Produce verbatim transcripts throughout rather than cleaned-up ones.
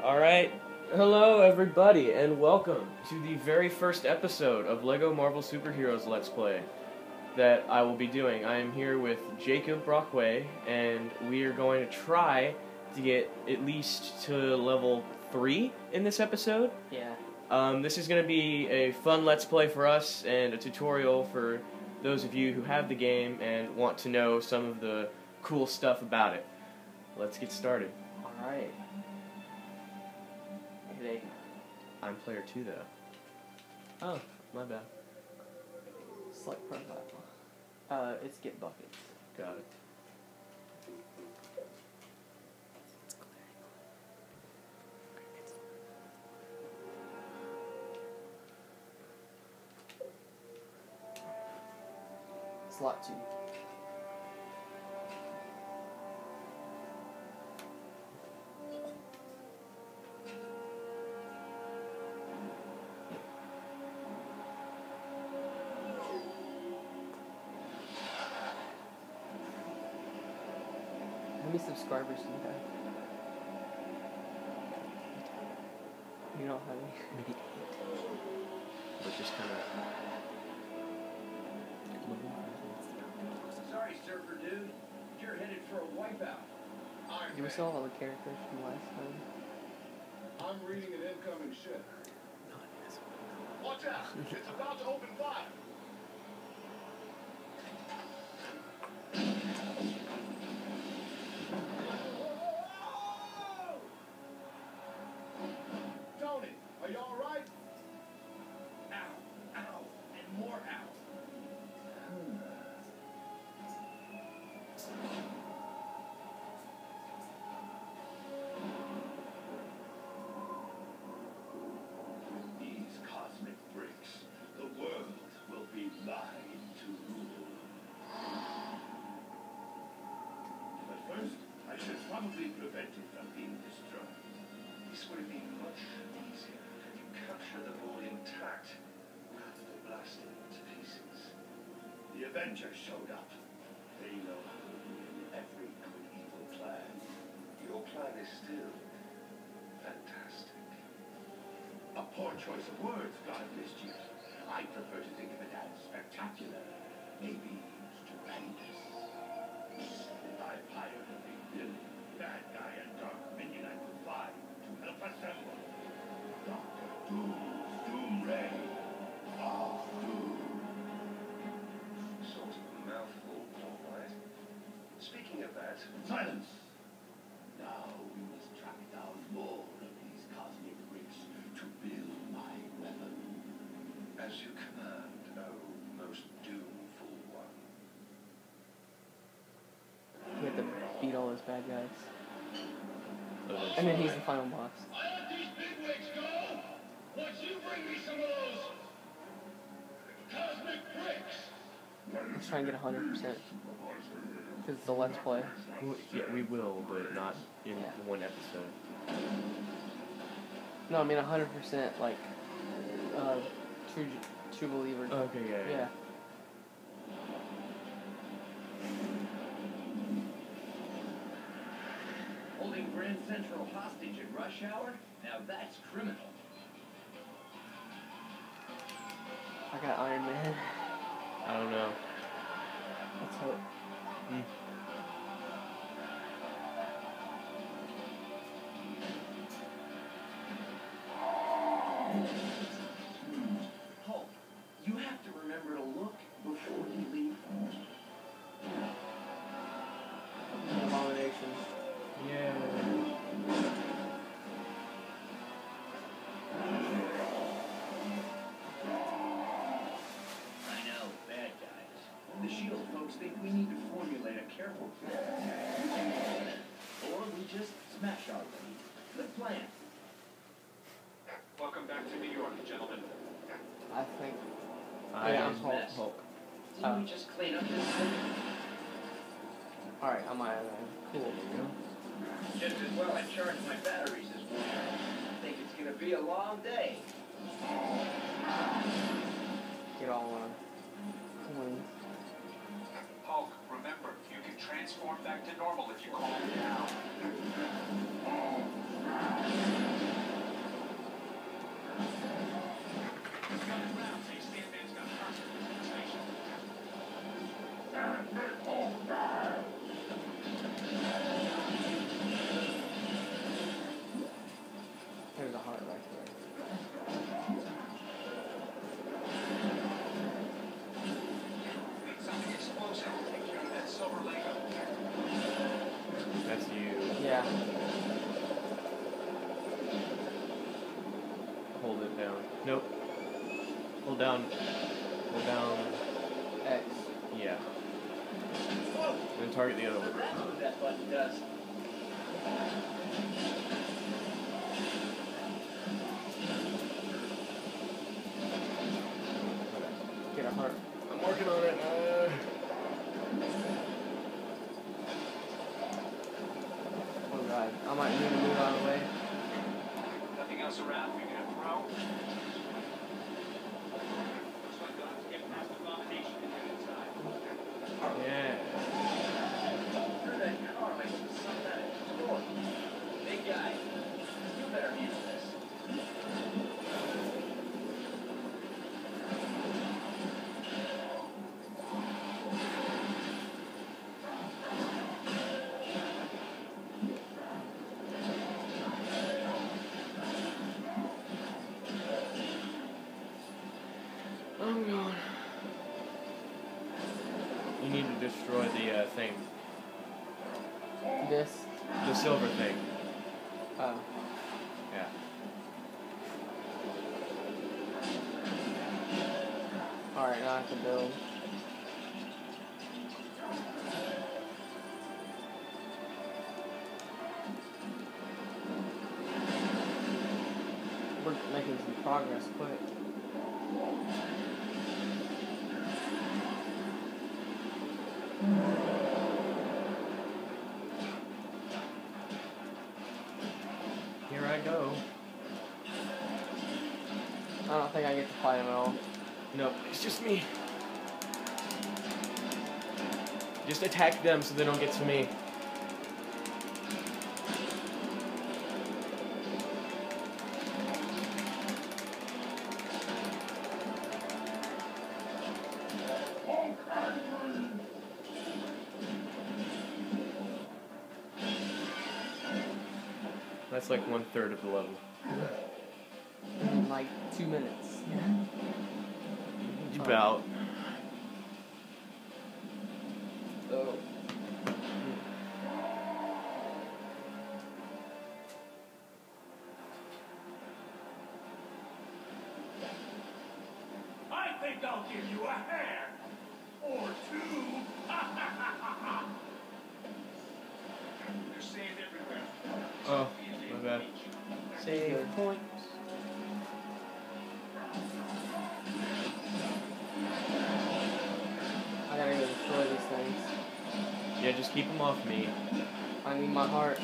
Alright, hello everybody, and welcome to the very first episode of LEGO Marvel Superheroes Let's Play that I will be doing. I am here with Jacob Brockway, and we are going to try to get at least to level three in this episode. Yeah. Um, this is going to be a fun Let's Play for us, and a tutorial for those of you who have the game and want to know some of the cool stuff about it. Let's get started. Alright. Hey. I'm player two, though. Oh, my bad. Select profile. Uh, it's get buckets. Got it. Slot two. How many subscribers do you have? You don't have any? Maybe eight. But just kind of... Sorry, Surfer Dude. You're headed for a wipeout. I'm Do we still have all the characters from last time? I'm reading an incoming ship. Watch out! It's about to open fire! Tony, are you alright? Ow, ow, and more ow. These cosmic bricks, the world will be mine to rule. But first, I should probably prevent it from being destroyed. This would be much easier if you capture the ball intact rather than blasting it to pieces. The Avengers showed up. They know how to ruin every good evil plan. Your plan is still fantastic. A poor choice of words, God Mischief. I prefer to think of it as spectacular. Maybe stupendous. I've hired a big villain, bad guy, and dark minion I could fly to help assemble. Doctor Doom's Doom Ray. Of Doom. Sort of a mouthful, all right. Speaking of that, silence! Now we must track down more of these cosmic bricks to build my weapon. As you command, oh most doomful one. You have to beat all those bad guys. Uh, And then he's the final boss. I let these bigwigs go! Once you bring me some of those cosmic bricks! Let's try and get one hundred percent. Because it's a Let's Play. Well, yeah, we will, but not in Yeah. one episode. No, I mean one hundred percent like uh, true, true believer. Okay, yeah, yeah. Yeah. Holding Grand Central hostage at rush hour? Now that's criminal. I got Iron Man. I don't know. Let's hope. Hmm. Hulk, you have to remember to look before you leave. Abomination. Yeah. I know, bad guys. The SHIELD folks think we need to formulate a careful plan. Or we just smash our way. Good plan. Welcome back to New York, gentlemen. I think. I Yeah, am I'm Hulk. mess. Hulk. Didn't we just clean up this thing? Alright, I'm Iron Man. Cool. Just as well I charged my batteries this morning. I think it's gonna be a long day. Get all on. Coins. Hulk, remember, you can transform back to normal if you calm down. Yeah. Hold it down. Nope. Hold down. Hold down. X. Yeah. Then target the other one. That's what that button does. Get a heart. I'm working on it. Uh... Oh god. I might need to move out of the way. Nothing else around for you to throw? Looks like God's given us the combination to get inside. Yeah. Through that car makes some kind of door. Big guy, you better handle this. I'm going. You need to destroy the uh, thing. This. The silver thing. Oh. Yeah. Alright, now I have to build. We're making some progress quick. Here I go. I don't think I get to fight him at all. Nope, it's just me. Just attack them so they don't get to me. That's like one third of the level. In like two minutes. About. So. I think I'll give you a hand. Or two. They're saved everywhere. Oh, my bad. Save points. I gotta go destroy these things. Yeah, just keep them off me. I need my heart.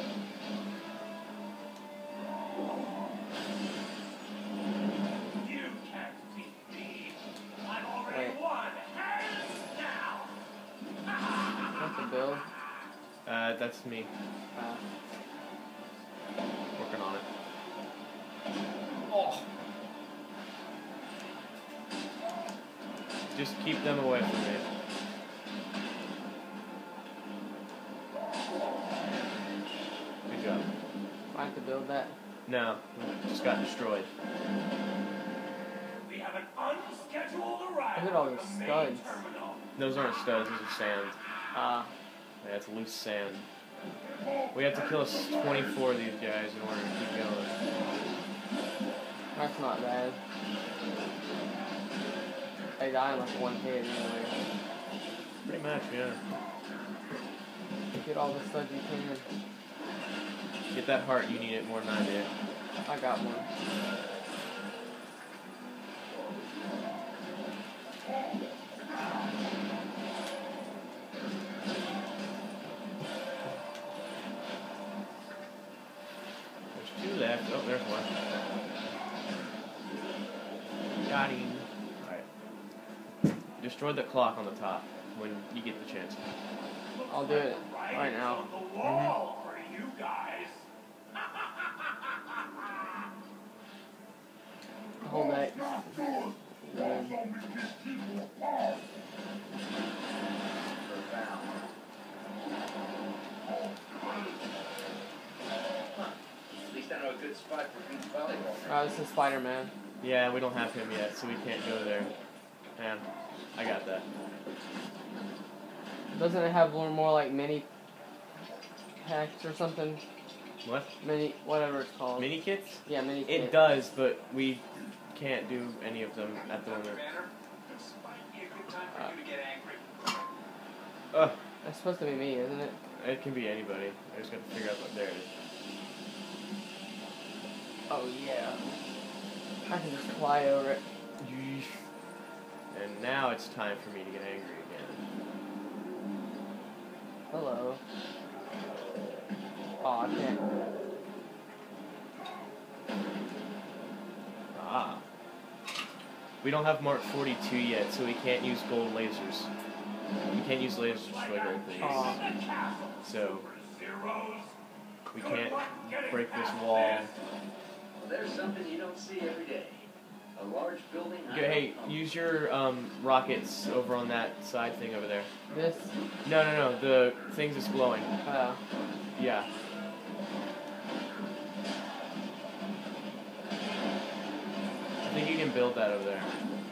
You can't beat me. I've already Wait. won. Hands down. What's the build? Uh, that's me. Uh, Working on it. Oh! Just keep them away from me. Good job. I have to build that. No, it just got destroyed. We have an unscheduled arrival. Look at all at these the main studs. terminal. Those aren't studs, those are sand. Ah. Yeah, it's loose sand. We have to kill us twenty-four of these guys in order to keep going. That's not bad. They die in like one hit anyway. Pretty much, yeah. Get all the studs you can. Get that heart, you need it more than I did. I got one. There's two left. Oh, there's one. Got him. Alright. Destroy the clock on the top when you get the chance. I'll do it right now. On the wall for you guys. Hold that. Good. At least I know a good spot for beach volleyball. Alright, this is Spider-Man. Yeah, we don't have him yet, so we can't go there. Man, I got that. Doesn't it have one more like mini packs or something? What? Mini, whatever it's called. Mini kits? Yeah, mini It kit. does, but we can't do any of them at the moment. Banner, this might be a good time for you to get angry. Ugh. That's supposed to be me, isn't it? It can be anybody. I just got to figure out what there it is. Oh yeah. I can just fly over it. And now it's time for me to get angry again. Hello. Oh, I can't. Ah. We don't have Mark forty-two yet, so we can't use gold lasers. We can't use lasers to destroy gold things. Aw. So, Zeros. we can't break this wall. Well, there's something you don't see every day. A large building. Go- Hey, use your um, rockets over on that side thing over there. This? No, no, no, the things that's glowing. Uh, Yeah. I think you can build that over there.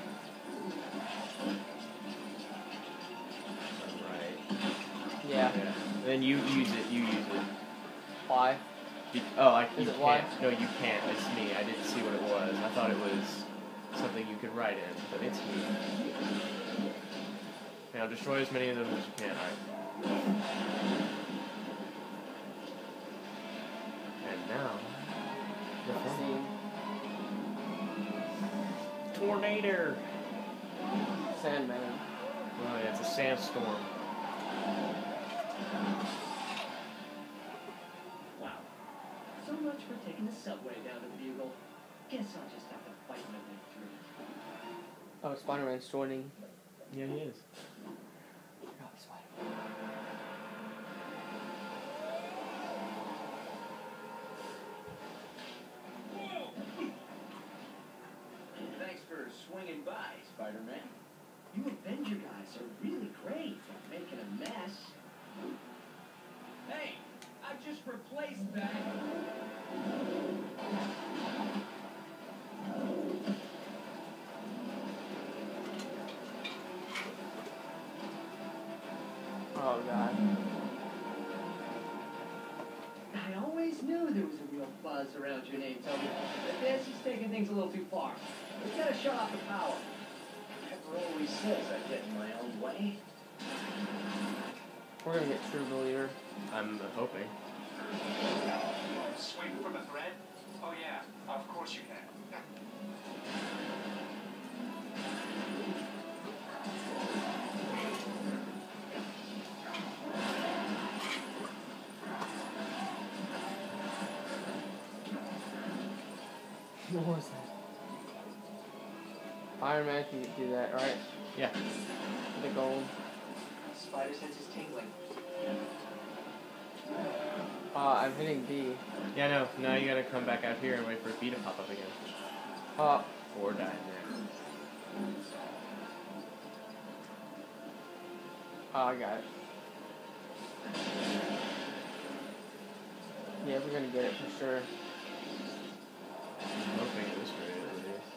Alright. yeah. Yeah. Then you use it, you use it. Why? Be- oh, I you Is it can't. why? No, you can't. It's me. I didn't see what it was. I thought it was something you could write in, but it's me. Now destroy as many of them as you can. Alright. And now. the Scene. Tornado. Sandman. Oh yeah, it's a sandstorm. Wow. So much for taking the subway down to the Bugle. Guess I'll just have to fight my way through. Oh, Spider-Man's joining. Yeah, he is. God, Spider-Man. Thanks for swinging by, Spider-Man. You Avenger guys are really great at making a mess. Hey, I just replaced that. Oh, God. I always knew there was a real buzz around your name, Tony. But this is taking things a little too far. We gotta shut off the power. Pepper always says I get in my own way. We're gonna get True Believer. I'm hoping. Swing from a thread? Oh yeah, of course you can. What was that? Iron Man can do that, right? Yeah. The gold. Spider sense is tingling. Uh, I'm hitting B. Yeah, no. Now you gotta come back out here and wait for B to pop up again. Uh, Or die in there. oh, I got it. Yeah, we're gonna get it for sure. I'm hoping it was right at least.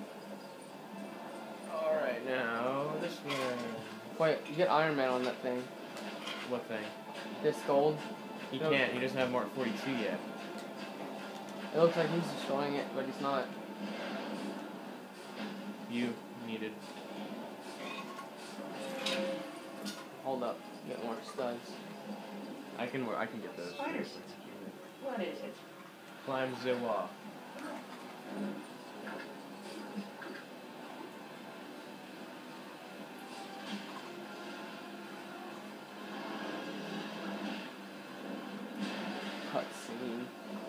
Alright, now this way. Wait, you get Iron Man on that thing. What thing? This gold. He No. can't. He doesn't have Mark forty-two yet. It looks like he's destroying it, but he's not. You needed. Hold up. Get more studs. I can. I can get those. Spider sense. What is it? Climb the wall. Cutscene.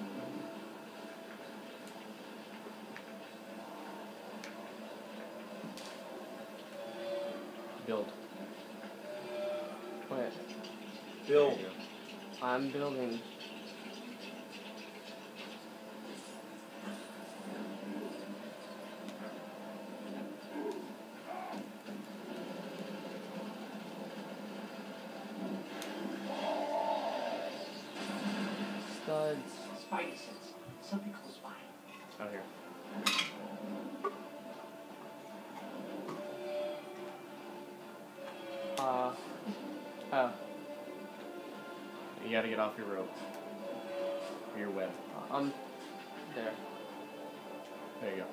Build. Wait, Build. I'm building. Studs. Spidey sense. Something close by. Out here. Uh. Oh. You gotta get off your rope. Or your web. I'm there. There you go.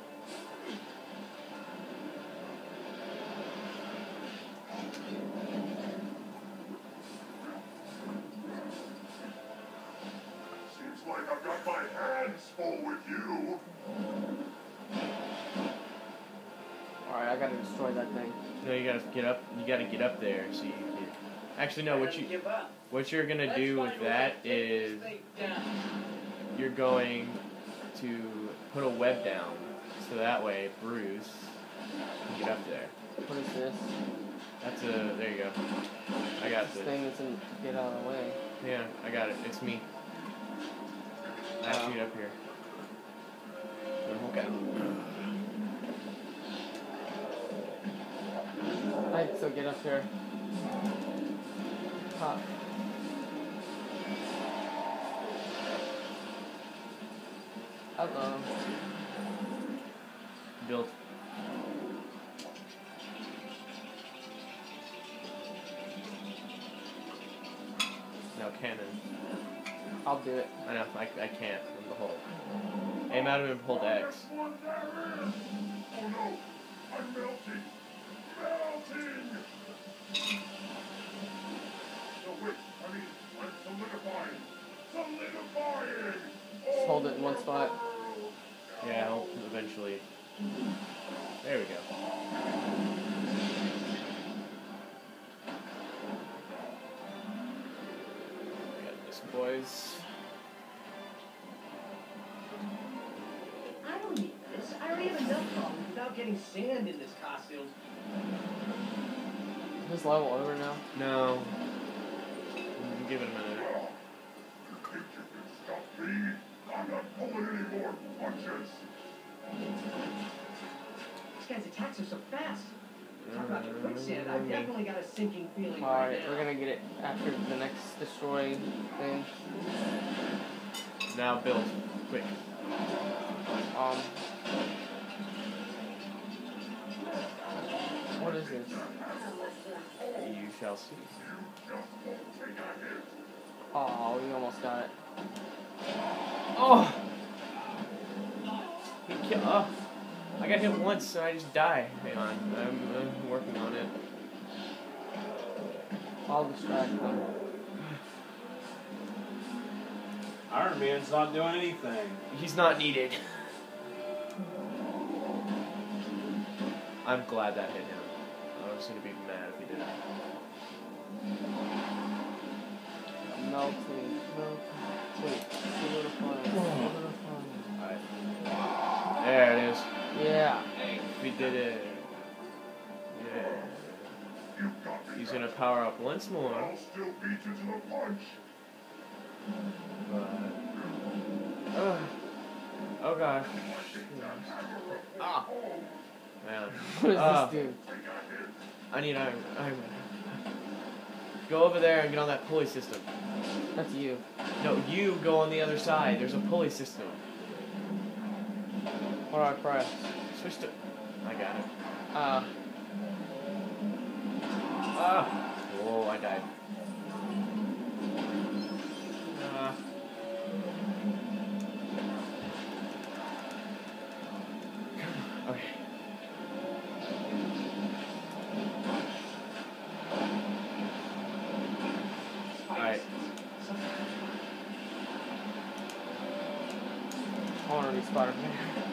Seems like I've got my hands full with you. Alright, I gotta destroy that thing. No, you gotta get up. You gotta get up there so you can. Actually, no. What you Give up. what you're gonna Let's do find with a way that to take this is thing down. you're going to put a web down so that way Bruce can get up there. What is this? That's a. There you go. I got This this. thing doesn't get out of the way. Yeah, I got it. It's me. I Oh. shoot up here. Okay. Alright, so get up here. Pop. Hello. Built. No cannon. I'll do it. I know. I, I can't. I'm the hold. Aim at him and hold X. Guess what there is? Oh no, I'm melting. Melting! No, wait, I mean, I'm solidifying. Solidifying! Just hold it in one spot. Yeah, I'll eventually. There we go. Got this, boys. I don't need this. I already have enough problems without getting sand in this costume. Is this level over now? No. Mm, Give it a minute. You think you can stop me? I'm not pulling anymore punches. This guy's attacks are so fast. Talk about the quicksand. I've definitely got a sinking feeling right Alright, now. we're gonna get it after the next destroy thing. Now build. Quick. Um. What is this? You shall see. Oh, we almost got it. Oh! He ki- oh! I got hit once and I just die. Hang on. I'm, I'm working on it. I'll distract them. Iron Man's not doing anything. He's not needed. I'm glad that hit him. I was gonna be mad if he didn't. Melting, melting. Wait, solidifying, solidifying. Alright. There it is. Yeah. We did it. Yeah. He's gonna power up once more. I'll still beat you to the punch. But. Oh. Oh gosh. Ah. Man. What does Ah. this do? I need iron. Iron Man. Go over there and get on that pulley system. That's you. No, you go on the other side. There's a pulley system. What do I press? Switch to. I got it. Uh, Ah! Whoa, I died. Ah. Okay. Alright. I want to be Spider-Man.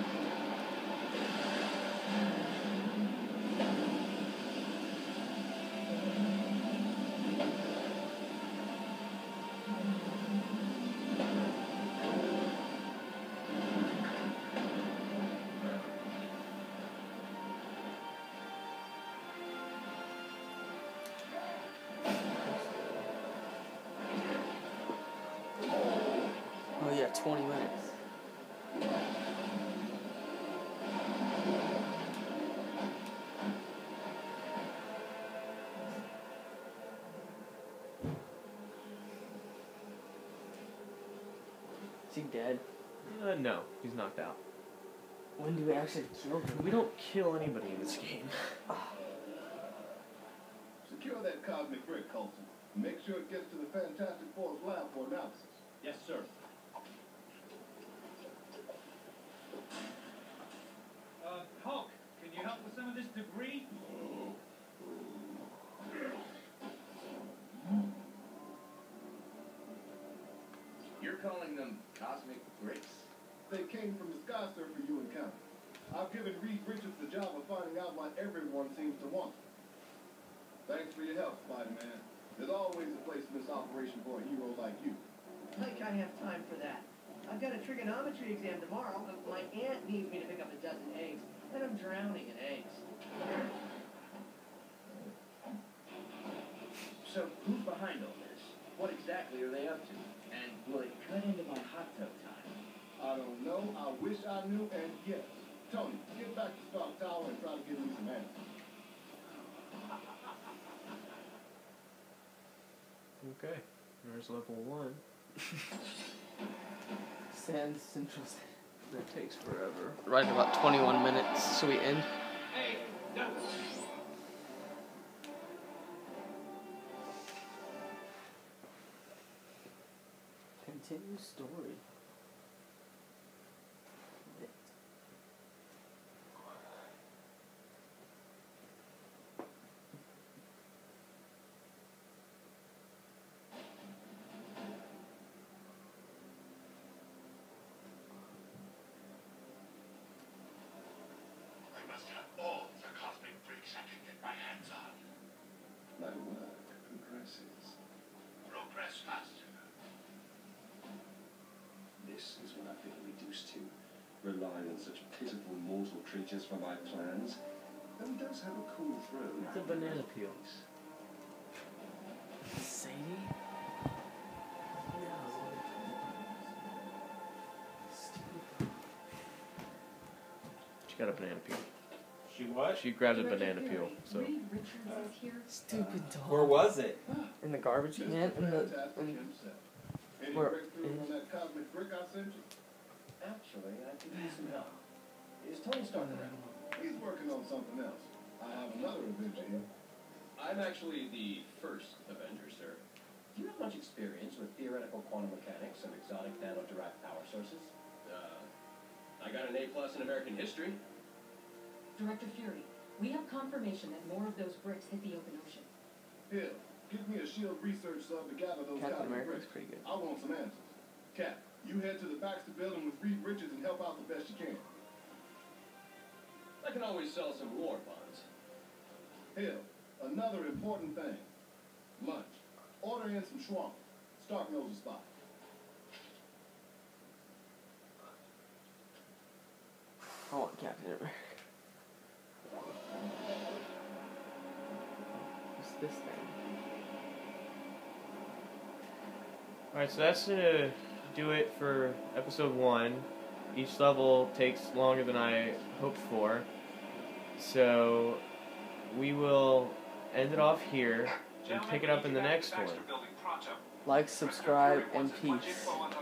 Oh yeah, twenty minutes. Is he dead? Uh, no, he's knocked out. When do we actually kill him? We don't kill anybody in this game. Secure that cosmic brick, Coulson. Make sure it gets to the Fantastic Four's lab for analysis. Yes, sir. Uh, Hulk, can you help with some of this debris? You're calling them cosmic bricks? They came from the Sky Surfer you encountered. I've given Reed Richards the job of finding out what everyone seems to want. Thanks for your help, Spider-Man. There's always a place in this operation for a hero like you. Like I have time for that. I've got a trigonometry exam tomorrow. My aunt needs me to pick up a dozen eggs, and I'm drowning in eggs. So, who's behind all this? What exactly are they up to? And will it cut into my hot tub time? I don't know. I wish I knew, and yes. Tony, get back to Stark Tower and try to give me some answers. Okay, there's level one. Sand Central. That takes forever. Right in about twenty-one minutes, so we end. Hey, no. Continue story. I must have all the cosmic bricks I can get my hands on. My work progresses. Progress faster. This is what I've been reduced to, relying on such pitiful mortal creatures for my plans. Though he does have a cool throw. It's a banana peel. Sadie? She got a banana peel. She what? She grabbed a banana peel, so. Reed Richards is here. Stupid dog. Where was it? In the garbage can? In the. Fantastic In, himself. Any where- breakthroughs on that cosmic brick I sent you? Actually, I could use some help. Is Tony Stark around? He's working on something else. I have another Avenger here. I'm actually the first Avenger, sir. Do you have much experience with theoretical quantum mechanics and exotic nano-derived power sources? Uh, I got an A plus in American history. Director Fury, we have confirmation that more of those bricks hit the open ocean. Hill, give me a SHIELD research sub to gather those Captain cosmic America's bricks. pretty good. I want some answers. Cap, you head to the Baxter building with Reed Richards and help out the best you can. I can always sell some war bonds. Hill, another important thing. Lunch. Order in some shawarma. Stark knows the spot. I want Captain America. What's this thing? Alright, so that's gonna do it for episode one. Each level takes longer than I hoped for. So we will end it off here and pick it up in the next one. Like, subscribe, and peace.